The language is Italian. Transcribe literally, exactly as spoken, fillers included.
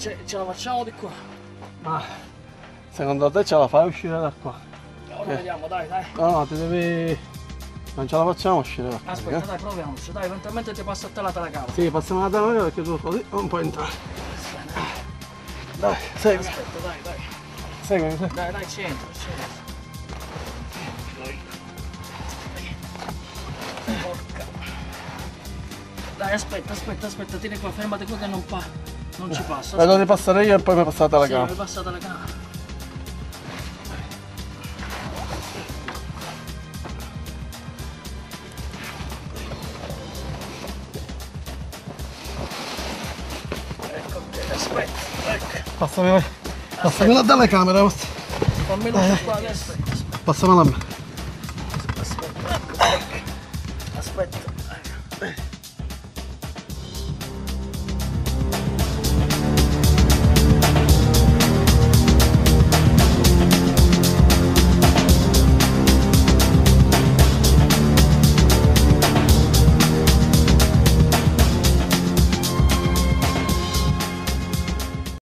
ce, ce la facciamo di qua? Ma secondo te ce la fai uscire da qua? Ora vediamo, dai, dai. No, no, ti devi... Non ce la facciamo uscire da qua. Aspetta, eh? dai, proviamoci, dai, eventualmente ti passo a te la telecamera. Sì, passiamo la telecamera perché tu così non puoi entrare. Dai, segui. Aspetta, dai, dai. Seguimi, seguimi. Dai, dai, c'entro, c'entro. Porca. Dai, aspetta, aspetta, aspetta, tieni qua, fermati qua che non, pa non ci passa. Vedo di passare io e poi mi passate la Sì, camera. mi passata la camera. Ecco, aspetta, ecco. Passami, passami la telecamera. Fammi lo qua, aspetta, aspetta. Passamela a me. Aspetta, ecco, ecco. Aspetta.